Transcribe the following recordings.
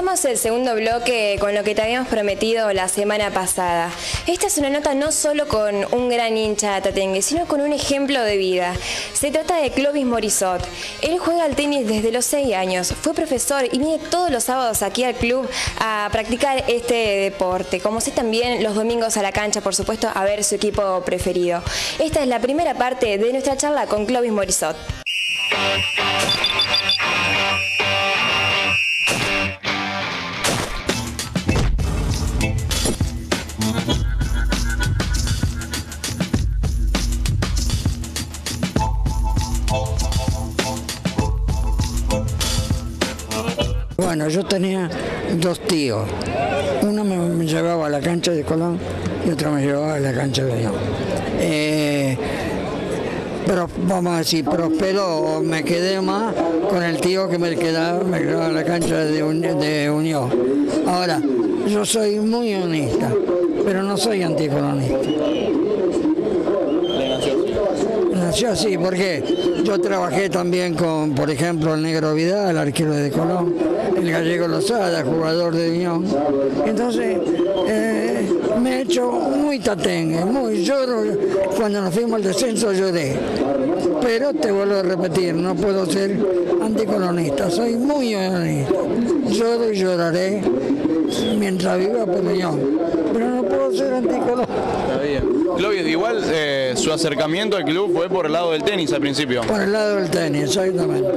Comenzamos el segundo bloque con lo que te habíamos prometido la semana pasada. Esta es una nota no solo con un gran hincha de Atatengue, sino con un ejemplo de vida. Se trata de Clovis Morisot. Él juega al tenis desde los 6 años, fue profesor y viene todos los sábados aquí al club a practicar este deporte. Como sé, también los domingos a la cancha, por supuesto, a ver su equipo preferido. Esta es la primera parte de nuestra charla con Clovis Morisot. Bueno, yo tenía dos tíos. Uno me llevaba a la cancha de Colón y otro me llevaba a la cancha de Unión. Pero vamos a decir, prosperó, me quedé más con el tío que me quedaba a la cancha de Unión. Ahora, yo soy muy unista, pero no soy anticolonista. Nació así, porque yo trabajé también con, por ejemplo, el Negro Vidal, el arquero de Colón, el Gallego Lozada, jugador de Unión. Entonces, me he hecho muy tatengue, muy lloro. Cuando nos fuimos al descenso lloré. Pero te vuelvo a repetir, no puedo ser anticolonista, soy muy unionista. Lloro y lloraré mientras viva por Unión, pero no puedo ser anticolonista. Clovis, igual su acercamiento al club fue por el lado del tenis al principio. Por el lado del tenis, exactamente.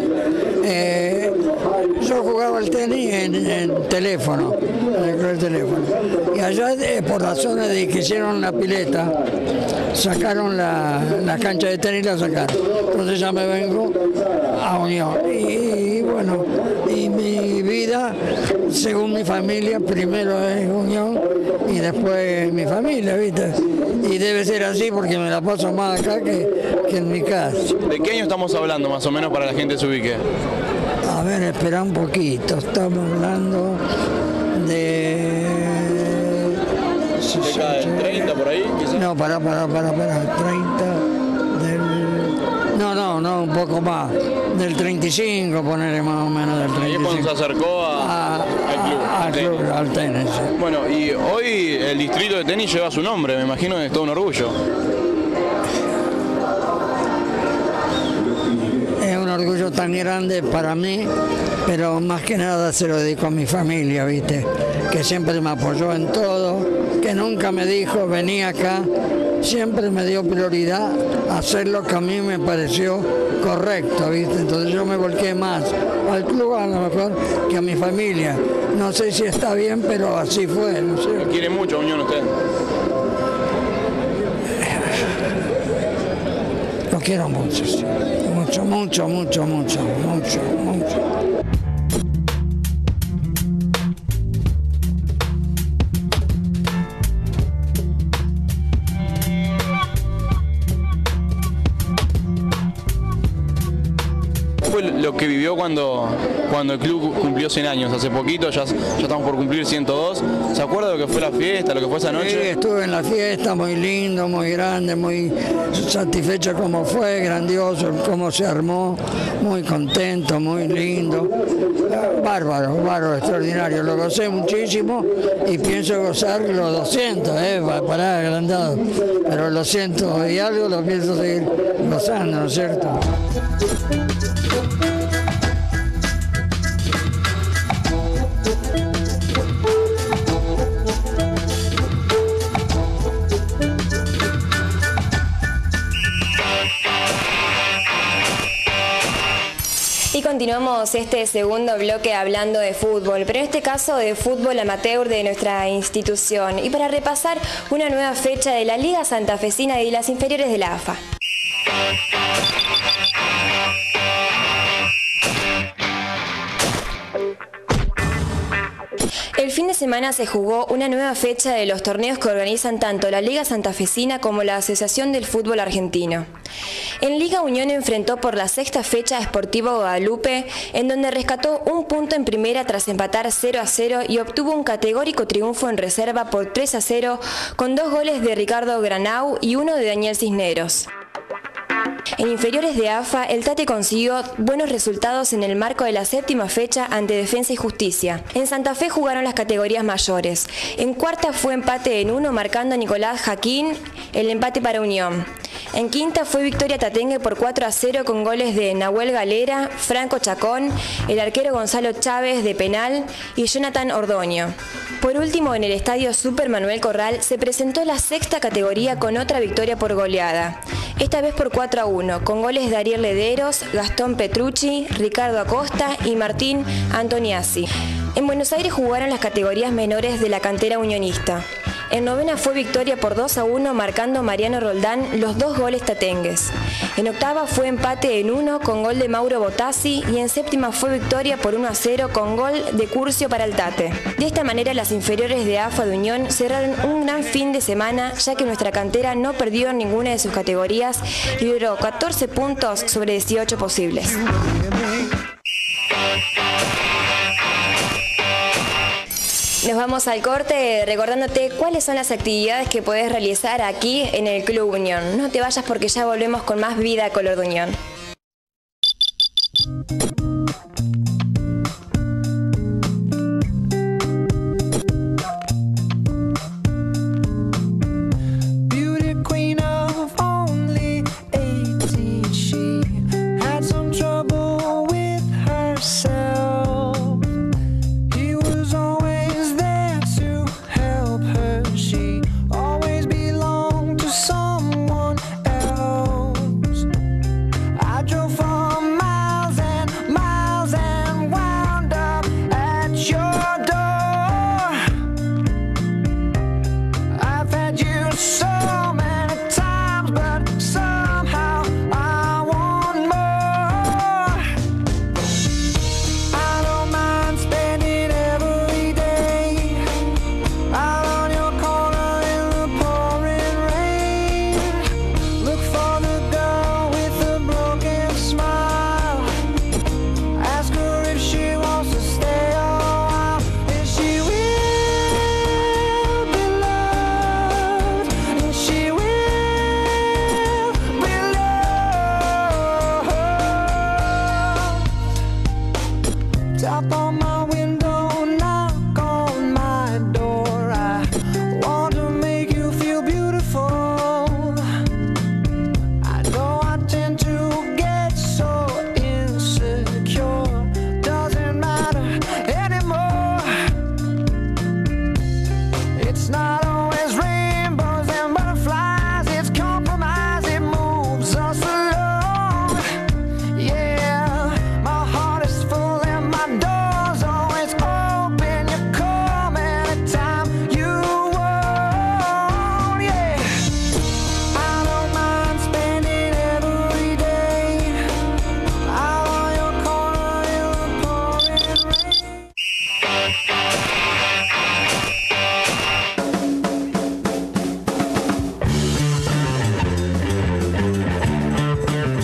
Yo jugaba al tenis en teléfono, en el club del teléfono. Y allá, por razones de que hicieron la pileta, sacaron la cancha de tenis, la sacaron. Entonces ya me vengo a Unión. Y bueno, y mi vida, según mi familia, primero es Unión y después mi familia, ¿viste? Y debe ser así porque me la paso más acá que en mi casa. ¿De qué año estamos hablando, más o menos, para que la gente se ubique? A ver, espera un poquito, estamos hablando de... ¿Década del 30 por ahí, quizás? No, pará, 30 del... No, un poco más, del 35, ponerle más o menos del 35. Ahí es cuando se acercó al club. Al tenis. Bueno, y hoy el distrito de tenis lleva su nombre, me imagino que es todo un orgullo. Es un orgullo tan grande para mí, pero más que nada se lo dedico a mi familia, ¿viste? Que siempre me apoyó en todo, que nunca me dijo vení acá, siempre me dio prioridad a hacer lo que a mí me pareció correcto, ¿viste? Entonces yo me volqué más al club a lo mejor que a mi familia. No sé si está bien, pero así fue, no sé. ¿Lo quiere mucho a Unión usted? Lo quiero mucho, sí. Mucho. Fue lo que vivió cuando el club cumplió 100 años, hace poquito, ya estamos por cumplir 102. ¿Se acuerda de lo que fue la fiesta, lo que fue esa noche? Sí, estuve en la fiesta, muy lindo, muy grande, muy satisfecho como fue, grandioso, cómo se armó, muy contento, muy lindo. Bárbaro, extraordinario, lo gocé muchísimo y pienso gozar los 200, para agrandado, pero los 200 y algo lo pienso seguir gozando, ¿no es cierto? Y continuamos este segundo bloque hablando de fútbol, pero en este caso de fútbol amateur de nuestra institución. Y para repasar una nueva fecha de la Liga Santafesina y de las inferiores de la AFA. El fin de semana se jugó una nueva fecha de los torneos que organizan tanto la Liga Santafesina como la Asociación del Fútbol Argentino. En Liga Unión enfrentó por la sexta fecha a Sportivo Guadalupe, en donde rescató un punto en primera tras empatar 0-0 y obtuvo un categórico triunfo en reserva por 3-0 con 2 goles de Ricardo Granau y 1 de Daniel Cisneros. En inferiores de AFA, el Tate consiguió buenos resultados en el marco de la séptima fecha ante Defensa y Justicia. En Santa Fe jugaron las categorías mayores. En cuarta fue empate en 1, marcando a Nicolás Jaquín el empate para Unión. En quinta fue victoria tatengue por 4-0 con goles de Nahuel Galera, Franco Chacón, el arquero Gonzalo Chávez de penal y Jonathan Ordoño. Por último, en el estadio Super Manuel Corral se presentó la sexta categoría con otra victoria por goleada, esta vez por 4-1, con goles de Ariel Lederos, Gastón Petrucci, Ricardo Acosta y Martín Antoniazzi. En Buenos Aires jugaron las categorías menores de la cantera unionista. En novena fue victoria por 2-1, marcando Mariano Roldán los 2 goles tatengues. En octava fue empate en 1 con gol de Mauro Botassi y en séptima fue victoria por 1-0 con gol de Curcio para el Tate. De esta manera las inferiores de AFA de Unión cerraron un gran fin de semana, ya que nuestra cantera no perdió en ninguna de sus categorías y logró 14 puntos sobre 18 posibles. Nos vamos al corte recordándote cuáles son las actividades que puedes realizar aquí en el Club Unión. No te vayas porque ya volvemos con más vida color de Unión.